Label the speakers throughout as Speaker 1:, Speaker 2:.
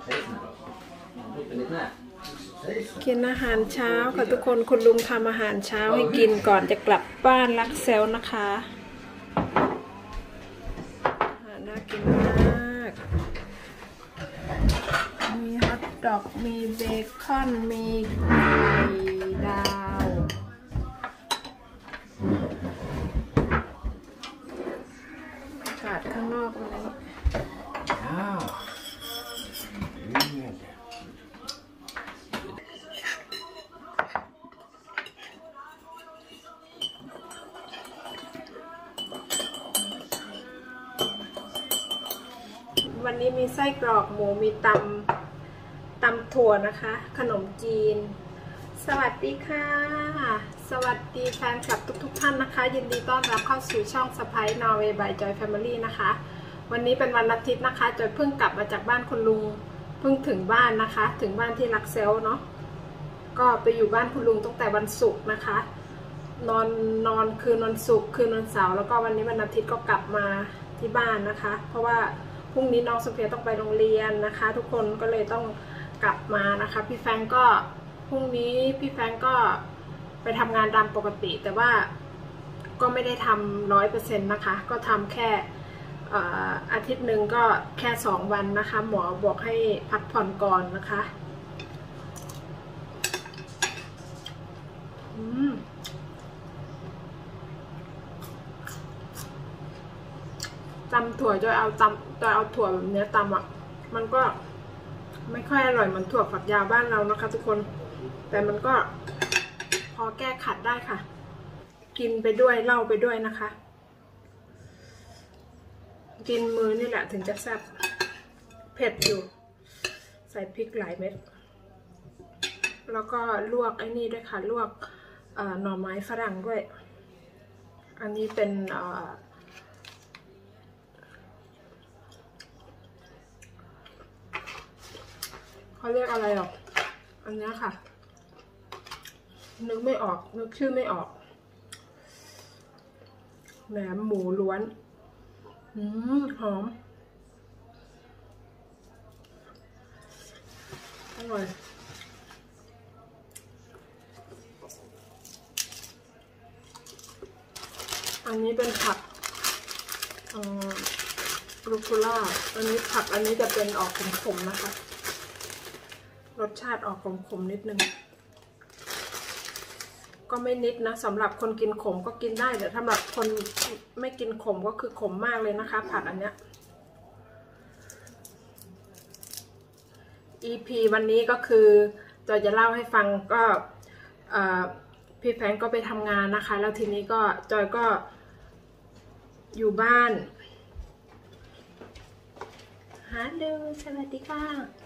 Speaker 1: กินอาหารเช้าค่ะทุกคนคุณลุงทำอาหารเช้าให้กินก่อนจะกลับบ้านรักเซลนะคะน่ากินมากมีฮอทดอกมีเบคอนมีไข่ดาวอากาศข้างนอกเลยวันนี้มีไส้กรอกหมูมีตำถั่วนะคะขนมจีนสวัสดีค่ะสวัสดีแฟนคลับทุกท่านนะคะยินดีต้อนรับเข้าสู่ช่องสะพ้ายนอร์เวย์บายจอยแฟมิลี่นะคะวันนี้เป็นวันอาทิตย์นะคะจอยเพิ่งกลับมาจากบ้านคุณลุงเพิ่งถึงบ้านนะคะถึงบ้านที่รักเซลเนาะก็ไปอยู่บ้านคุณลุงตั้งแต่วันศุกร์นะคะนอนคืนวันศุกร์คืนวันเสาร์แล้วก็วันนี้วันอาทิตย์ก็กลับมาที่บ้านนะคะเพราะว่าพรุ่งนี้น้องโซเฟียต้องไปโรงเรียนนะคะทุกคนก็เลยต้องกลับมานะคะพี่แฟงก็พรุ่งนี้พี่แฟงก็ไปทำงานตามปกติแต่ว่าก็ไม่ได้ทำ100%นะคะก็ทำแค่อาทิตย์หนึ่งก็แค่2 วันนะคะหมอบอกให้พักผ่อนก่อนนะคะตำถั่วจะเอาถั่วแบบนี้ตำอ่ะมันก็ไม่ค่อยอร่อยเหมือนถั่วฝักยาวบ้านเรานะคะทุกคนแต่มันก็พอแก้ขัดได้ค่ะกินไปด้วยเล่าไปด้วยนะคะกินมือนี่แหละถึงจะแซ่บเผ็ดอยู่ใส่พริกหลายเม็ดแล้วก็ลวกไอ้นี่ด้วยค่ะลวกหน่อไม้ฝรั่งด้วยอันนี้เป็นเขาเรียกอะไรหรอกอันนี้ค่ะนึกไม่ออกนึกชื่อไม่ออกแหนมหมูล้วนหอมอร่อยอันนี้เป็นผักรูคูล่าอันนี้ผักอันนี้จะเป็นออกขมๆนะคะรสชาติออกขมๆนิดนึงก็ไม่นิดนะสำหรับคนกินขมก็กินได้แต่สำหรับคนไม่กินขมก็คือขมมากเลยนะคะผักอันเนี้ย EP วันนี้ก็คือจอยจะเล่าให้ฟังก็พี่แฟงก็ไปทำงานนะคะแล้วทีนี้ก็จอยก็อยู่บ้านฮัลโหลสวัสดีค่ะ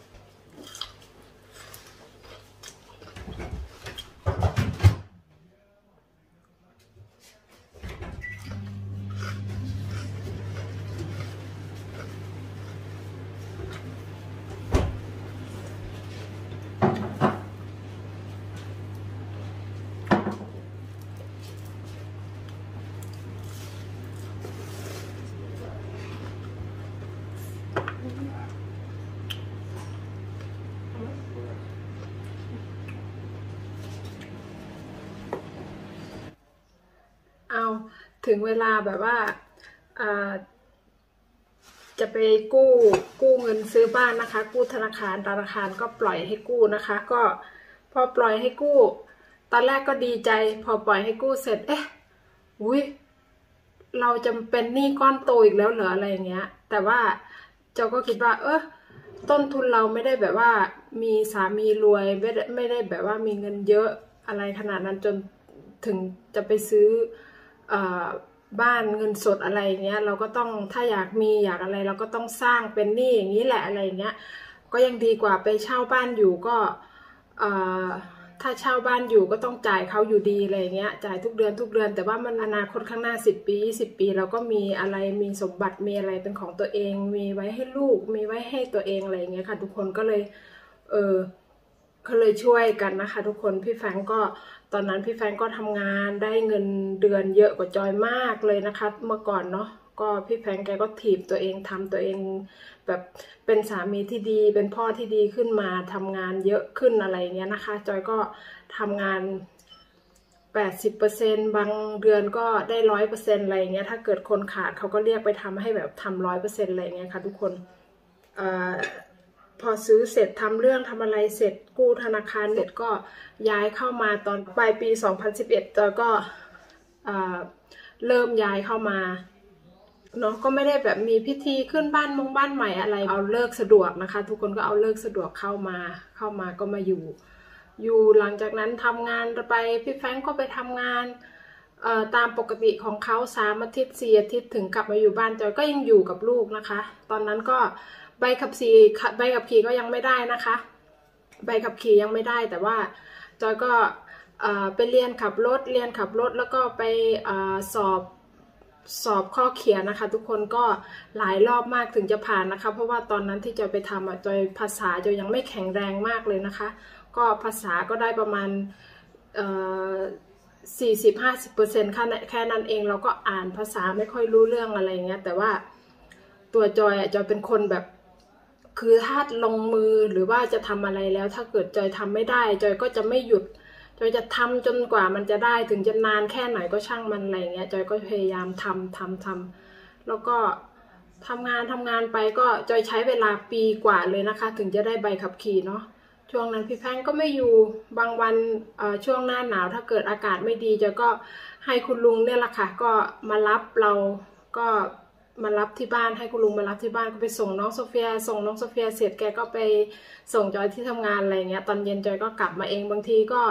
Speaker 1: เอาถึงเวลาแบบว่าจะไปกู้เงินซื้อบ้านนะคะกู้ธนาคารก็ปล่อยให้กู้นะคะก็พอปล่อยให้กู้ตอนแรกก็ดีใจพอปล่อยให้กู้เสร็จอุ้ยเราจะเป็นหนี้ก้อนโตอีกแล้วเหรออะไรอย่างเงี้ยแต่ว่าเจ้าก็คิดว่าต้นทุนเราไม่ได้แบบว่ามีสามีรวยไม่ได้แบบว่ามีเงินเยอะอะไรขนาดนั้นจนถึงจะไปซื้อบ้านเงินสดอะไรเงี้ยเราก็ต้องถ้าอยากอะไรเราก็ต้องสร้างเป็นหนี้อย่างนี้แหละอะไรเงี้ยก็ยังดีกว่าไปเช่าบ้านอยู่ก็ถ้าเช่าบ้านอยู่ก็ต้องจ่ายเขาอยู่ดีอะไรเงี้ยจ่ายทุกเดือนแต่ว่ามันอนาคตข้างหน้า10 ปี20 ปีเราก็มีอะไรมีสมบัติมีอะไรเป็นของตัวเองมีไว้ให้ลูกมีไว้ให้ตัวเองอะไรเงี้ยค่ะทุกคนก็เลยก็เลยช่วยกันนะคะทุกคนพี่แฟงก็ตอนนั้นพี่แฟงก็ทำงานได้เงินเดือนเยอะกว่าจอยมากเลยนะคะเมื่อก่อนเนาะก็พี่แฟงแกก็ถีบตัวเองทำตัวเองแบบเป็นสามีที่ดีเป็นพ่อที่ดีขึ้นมาทำงานเยอะขึ้นอะไรเงี้ยนะคะจอยก็ทำงาน80%บางเดือนก็ได้100%อะไรเงี้ยถ้าเกิดคนขาดเขาก็เรียกไปทำให้แบบทำ100%อะไรเงี้ยค่ะทุกคนพอซื้อเสร็จทำเรื่องทำอะไรเสร็จกู้ธนาคารเสร็จก็ย้ายเข้ามาตอนปลายปี2011จอยก็เริ่มย้ายเข้ามาเนาะก็ไม่ได้แบบมีพิธีขึ้นบ้านใหม่อะไรเอาเลิกสะดวกนะคะทุกคนก็เอาเลิกสะดวกเข้ามาก็มาอยู่หลังจากนั้นทำงานไปพี่แฟรงก์ก็ไปทำงานตามปกติของเขา3 อาทิตย์4 อาทิตย์ถึงกลับมาอยู่บ้านจอยก็ยังอยู่กับลูกนะคะตอนนั้นก็ใบขับขี่ก็ยังไม่ได้นะคะใบขับขี่ยังไม่ได้แต่ว่าจอยก็ไปเรียนขับรถแล้วก็ไปสอบข้อเขียนนะคะทุกคนก็หลายรอบมากถึงจะผ่านนะคะเพราะว่าตอนนั้นที่จอยไปทำจอยภาษาจอยยังไม่แข็งแรงมากเลยนะคะก็ภาษาก็ได้ประมาณ40-50%แค่นั้นเองเราก็อ่านภาษาไม่ค่อยรู้เรื่องอะไรเงี้ยแต่ว่าตัวจอยเป็นคนแบบคือถ้าลงมือหรือว่าจะทำอะไรแล้วถ้าเกิดจอยทำไม่ได้จอยก็จะไม่หยุดจอยจะทำจนกว่ามันจะได้ถึงจะนานแค่ไหนก็ช่างมันอะไรเงี้ยจอยก็พยายามทำแล้วก็ทำงานไปก็จอยใช้เวลาปีกว่าเลยนะคะถึงจะได้ใบขับขี่เนาะช่วงนั้นพี่แพงก็ไม่อยู่บางวันช่วงหน้าหนาวถ้าเกิดอากาศไม่ดีจอยก็ให้คุณลุงเนี่ยแหละค่ะก็มารับเราก็มารับที่บ้านให้คุณลุงมารับที่บ้านก็ไปส่งน้องโซเฟียเสร็จแกก็ไปส่งจอยที่ทำงานอะไรเงี้ยตอนเย็นจอยก็กลับมาเองบางทีก็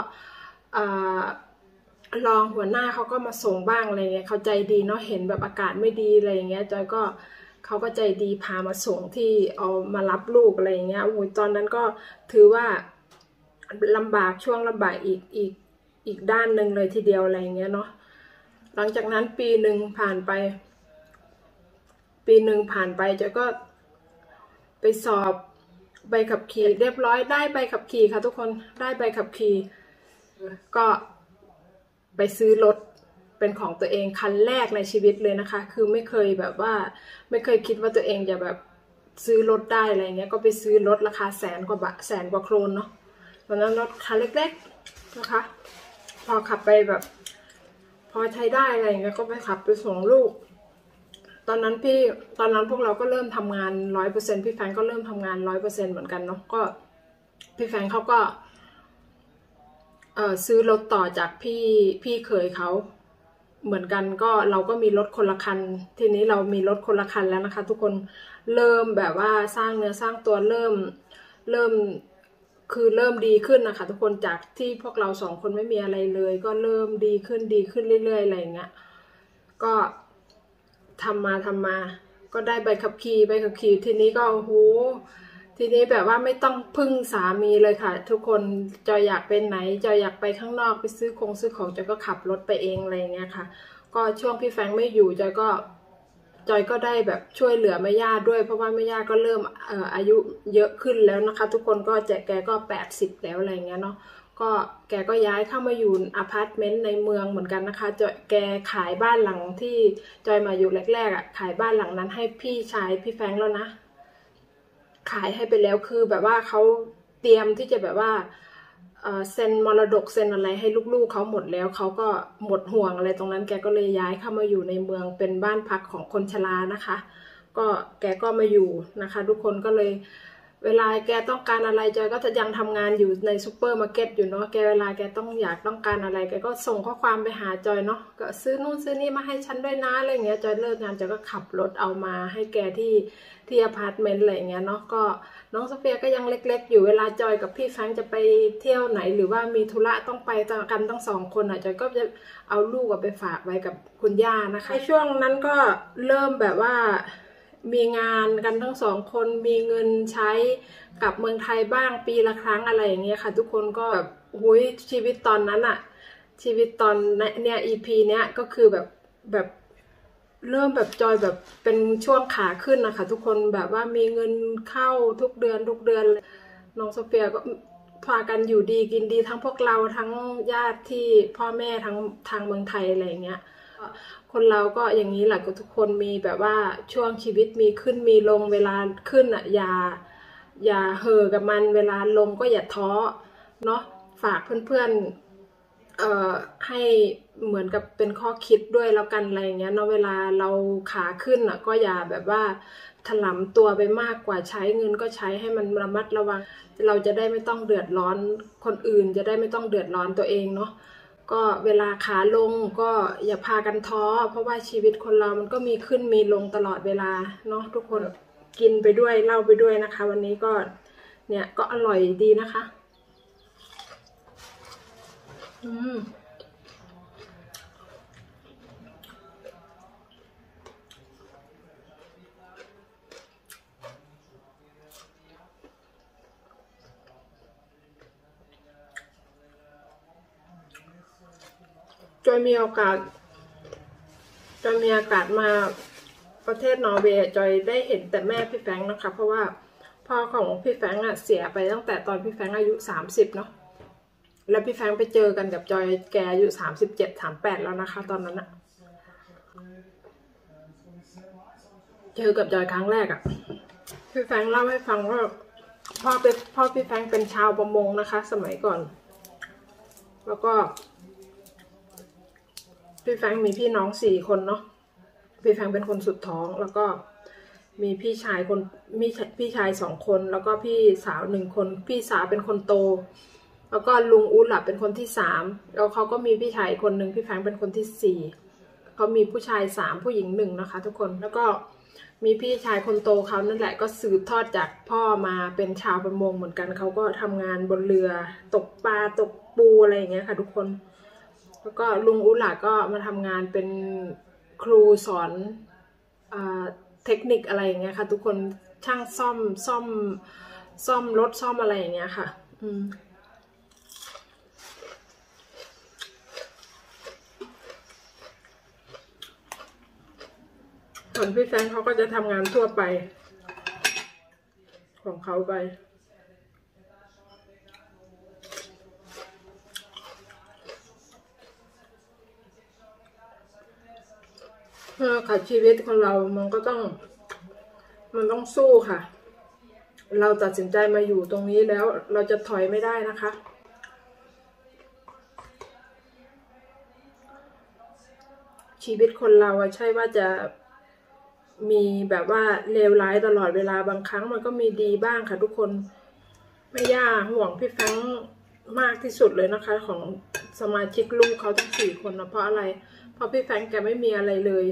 Speaker 1: รองหัวหน้าเขาก็มาส่งบ้างอะไรเงี้ยเขาใจดีเนาะเห็นแบบอากาศไม่ดีอะไรเงี้ยจอยก็เขาก็ใจดีพามาส่งที่เอามารับลูกอะไรเงี้ยโอ้โหตอนนั้นก็ถือว่าลำบากช่วงลำบากอีกด้านหนึ่งเลยทีเดียวอะไรเงี้ยเนาะหลังจากนั้นปีหนึ่งผ่านไปจอยก็ไปสอบใบขับขี่เรียบร้อยได้ใบขับขี่ค่ะทุกคนได้ใบขับขี่ก็ไปซื้อรถเป็นของตัวเองคันแรกในชีวิตเลยนะคะคือไม่เคยแบบว่าไม่เคยคิดว่าตัวเองจะแบบซื้อรถได้อะไรเงี้ยก็ไปซื้อรถราคาแสนกว่าโครนเนาะตอนนั้นรถคันเล็กๆนะคะพอขับไปแบบพอใช้ได้อะไรเงี้ยก็ไปขับไปส่งลูกตอนนั้นพวกเราก็เริ่มทำงาน100%พี่แฟนก็เริ่มทำงาน100%เหมือนกันเนาะก็พี่แฟนเขาก็ซื้อรถต่อจากพี่เขยเขาเหมือนกันก็เราก็มีรถคนละคันทีนี้เรามีรถคนละคันแล้วนะคะทุกคนเริ่มแบบว่าสร้างเนื้อสร้างตัวเริ่มดีขึ้นนะคะทุกคนจากที่พวกเรา2 คนไม่มีอะไรเลยก็เริ่มดีขึ้นเรื่อยๆอะไรอย่างเงี้ยก็ทำมาก็ได้ใบขับขี่ทีนี้ก็โอ้โหทีนี้แบบว่าไม่ต้องพึ่งสามีเลยค่ะทุกคนจอยอยากไปไหนจอยอยากไปข้างนอกไปซื้อของจอยก็ขับรถไปเองอะไรเงี้ยค่ะก็ช่วงพี่แฟงไม่อยู่จอยก็ได้แบบช่วยเหลือแม่ย่าด้วยเพราะว่าแม่ย่าก็เริ่มอายุเยอะขึ้นแล้วนะคะทุกคนก็แกก็80แล้วอะไรเงี้ยเนาะก็แกก็ย้ายเข้ามาอยู่อพาร์ตเมนต์ในเมืองเหมือนกันนะคะแกขายบ้านหลังที่จอยมาอยู่แรกๆขายบ้านหลังนั้นให้พี่ชายพี่แฟงแล้วนะขายให้ไปแล้วคือแบบว่าเขาเตรียมที่จะแบบว่าเซ็นมรดกเซ็นอะไรให้ลูกๆเขาหมดแล้วเขาก็หมดห่วงอะไรตรงนั้นแกก็เลยย้ายเข้ามาอยู่ในเมืองเป็นบ้านพักของคนชรานะคะก็แกก็มาอยู่นะคะทุกคนก็เลยเวลาแกต้องการอะไรจอยก็จะยังทำงานอยู่ในซูเปอร์มาร์เก็ตอยู่เนาะเวลาแกต้องการอะไรแกก็ส่งข้อความไปหาจอยเนาะก็ซื้อนู่นซื้อนี่มาให้ฉันด้วยนะอะไรเงี้ยจอยเลิกงานจอยก็ขับรถเอามาให้แกที่อพาร์ตเมนต์อะไรเงี้ยเนาะก็น้องโซเฟียก็ยังเล็กๆอยู่เวลาจอยกับพี่แฟรงค์จะไปเที่ยวไหนหรือว่ามีธุระต้องไปกันทั้ง2 คนจอยก็จะเอาลูกไปฝากไว้กับคุณย่านะคะในช่วงนั้นก็เริ่มแบบว่ามีงานกันทั้ง2 คนมีเงินใช้กลับเมืองไทยบ้างปีละครั้งอะไรอย่างเงี้ยค่ะทุกคนก็แบบหุยชีวิตตอนนั้นชีวิตตอนเนี่ย EP เนี้ยก็คือแบบเริ่มแบบจอยแบบเป็นช่วงขาขึ้นนะคะทุกคนแบบว่ามีเงินเข้าทุกเดือนเลยน้องโซเฟียก็พากันอยู่ดีกินดีทั้งพวกเราทั้งญาติที่พ่อแม่ทั้งทางเมืองไทยอะไรอย่างเงี้ยคนเราก็อย่างนี้แหละก็ทุกคนมีแบบว่าช่วงชีวิตมีขึ้นมีลงเวลาขึ้นอ่ะอย่าเห่อกับมันเวลาลงก็อย่าท้อเนาะฝากเพื่อนๆให้เหมือนกับเป็นข้อคิดด้วยแล้วกันอะไรอย่างเงี้ยเนาะเวลาเราขาขึ้นอ่ะก็อย่าแบบว่าถลำตัวไปมากกว่าใช้เงินก็ใช้ให้มันระมัดระวังเราจะได้ไม่ต้องเดือดร้อนคนอื่นจะได้ไม่ต้องเดือดร้อนตัวเองเนาะก็เวลาขาลงก็อย่าพากันท้อเพราะว่าชีวิตคนเรามันก็มีขึ้นมีลงตลอดเวลาเนาะทุกคนกินไปด้วยเล่าไปด้วยนะคะวันนี้ก็เนี่ยก็อร่อยดีนะคะจอยมีโอกาสมาประเทศนอร์เวย์จอยได้เห็นแต่แม่พี่แฟรงค์นะคะเพราะว่าพ่อของพี่แฟรงค์เสียไปตั้งแต่ตอนพี่แฟรงค์อายุ30เนาะแล้วพี่แฟรงค์ไปเจอกันกับจอยแกอายุ37-38แล้วนะคะตอนนั้นเจอกับจอยครั้งแรกพี่แฟรงค์เล่าให้ฟังว่าพ่อพี่แฟรงค์เป็นชาวประมงนะคะสมัยก่อนแล้วก็พี่แฟรงค์มีพี่น้อง4 คนเนาะพี่แฟรงค์เป็นคนสุดท้องแล้วก็มีพี่ชาย2 คนแล้วก็พี่สาว1 คนพี่สาวเป็นคนโตแล้วก็ลุงอู๊ดล่ะเป็นคนที่3แล้วเขาก็มีพี่ชายคนหนึ่งพี่แฟรงค์เป็นคนที่4เขามีผู้ชาย3ผู้หญิง1นะคะทุกคนแล้วก็มีพี่ชายคนโตเขานั่นแหละก็สืบทอดจากพ่อมาเป็นชาวประมงเหมือนกันเขาก็ทำงานบนเรือตกปลาตกปูอะไรอย่างเงี้ยค่ะทุกคนแล้วก็ลุงอุหลาก็มาทำงานเป็นครูสอนเทคนิคอะไรอย่างเงี้ยค่ะทุกคนช่างซ่อมรถซ่อมอะไรอย่างเงี้ยค่ะส่วนพี่แฟรงค์เขาก็จะทำงานทั่วไปของเขาไปค่ะชีวิตของเรามันต้องสู้ค่ะเราตัดสินใจมาอยู่ตรงนี้แล้วเราจะถอยไม่ได้นะคะชีวิตคนเราใช่ว่าจะมีแบบว่าเลวร้ายตลอดเวลาบางครั้งมันก็มีดีบ้างค่ะทุกคนแม่ย่าห่วงพี่แฟรงค์มากที่สุดเลยนะคะของสมาชิกลูกเขาทั้ง4 คนนะเพราะอะไรเพราะพี่แฟรงค์แกไม่มีอะไรเลย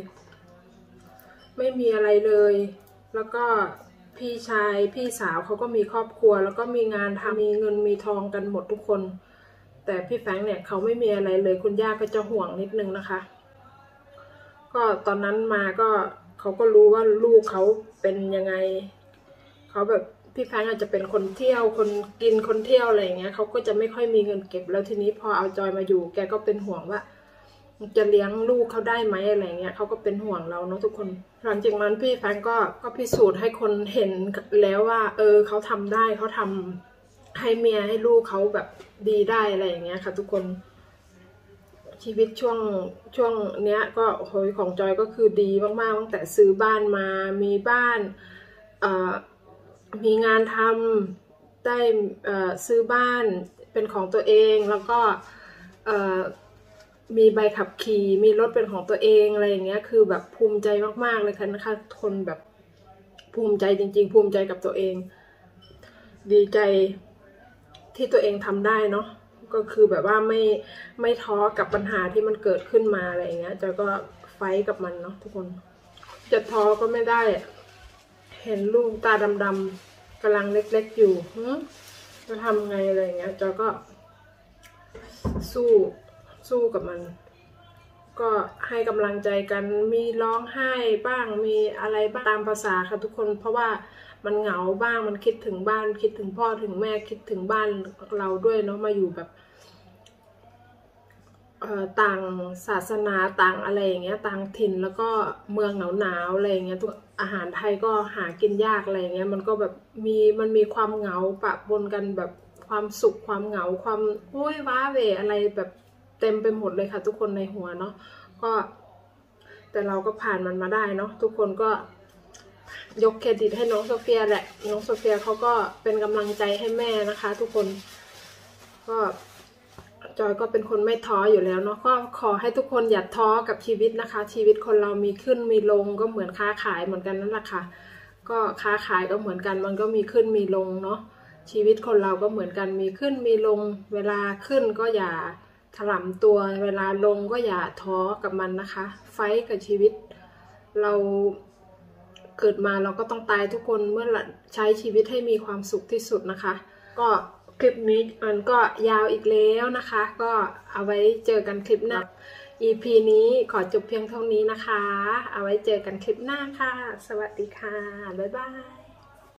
Speaker 1: แล้วก็พี่ชายพี่สาวเขาก็มีครอบครัวแล้วก็มีงานทำมีเงินมีทองกันหมดทุกคนแต่พี่แฟรงค์เนี่ยเขาไม่มีอะไรเลยคุณย่าก็จะห่วงนิดนึงนะคะก็ตอนนั้นมาก็เขาก็รู้ว่าลูกเขาเป็นยังไงเขาแบบพี่แฟรงค์อาจจะเป็นคนเที่ยวคนกินคนเที่ยวอะไรอย่างเงี้ยเขาก็จะไม่ค่อยมีเงินเก็บแล้วทีนี้พอเอาจอยมาอยู่แกก็เป็นห่วงว่าจะเลี้ยงลูกเขาได้ไหมอะไรเงี้ยเขาก็เป็นห่วงเราเนาะทุกคนหลังจากนั้นพี่แฟรงค์ก็พิสูจน์ให้คนเห็นแล้วว่าเขาทำได้เขาทำให้เมียให้ลูกเขาแบบดีได้อะไรอย่างเงี้ยค่ะทุกคนชีวิตช่วงเนี้ยก็โหยของจอยก็คือดีมากๆตั้งแต่ซื้อบ้านมามีบ้านมีงานทำได้ซื้อบ้านเป็นของตัวเองแล้วก็มีใบขับขี่มีรถเป็นของตัวเองอะไรอย่างเงี้ยคือแบบภูมิใจมากๆเลยค่ะนะคะคนแบบภูมิใจจริงๆภูมิใจกับตัวเองดีใจที่ตัวเองทำได้เนาะก็คือแบบว่าไม่ท้อกับปัญหาที่มันเกิดขึ้นมาอะไรอย่างเงี้ยจอยก็ไฟท์กับมันเนาะทุกคนจะท้อก็ไม่ได้เห็นลูกตาดำๆกำลังเล็กๆอยู่จะทำไงอะไรอย่างเงี้ยจอยก็สู้กับมันก็ให้กำลังใจกันมีร้องไห้บ้างมีอะไรบ้างตามภาษาค่ะทุกคนเพราะว่ามันเหงาบ้างมันคิดถึงบ้านคิดถึงพ่อถึงแม่คิดถึงบ้านเราด้วยเนาะมาอยู่แบบต่างศาสนาต่างอะไรอย่างเงี้ยต่างถิ่นแล้วก็เมืองหนาวอะไรอย่างเงี้ยทุกอาหารไทยก็หากินยากอะไรอย่างเงี้ยมันก็แบบมันมีความเหงาปะปนกันแบบความสุขความเหงาความว้าเหวอะไรแบบเต็มไปหมดเลยค่ะทุกคนในหัวเนาะก็แต่เราก็ผ่านมันมาได้เนาะทุกคนก็ยกเครดิตให้น้องโซเฟียแหละน้องโซเฟียเขาก็เป็นกำลังใจให้แม่นะคะ ทุกคนก็จอยก็เป็นคนไม่ท้ออยู่แล้วเนาะก็ขอให้ทุกคนอย่าท้อกับชีวิตนะคะชีวิตคนเรามีขึ้นมีลงก็เหมือนค้าขายเหมือนกันนั่นแหละค่ะก็ค้าขายก็เหมือนกันมันก็มีขึ้นมีลงเนาะชีวิตคนเราก็เหมือนกันมีขึ้นมีลงเวลาขึ้นก็อย่าถลำตัวเวลาลงก็อย่าท้อกับมันนะคะไฟท์กับชีวิตเราเกิดมาเราก็ต้องตายทุกคนเมื่อใช้ชีวิตให้มีความสุขที่สุดนะคะก็คลิปนี้มันก็ยาวอีกแล้วนะคะก็เอาไว้เจอกันคลิปหน้า EP นี้ขอจบเพียงเท่านี้นะคะเอาไว้เจอกันคลิปหน้าค่ะสวัสดีค่ะบ๊ายบาย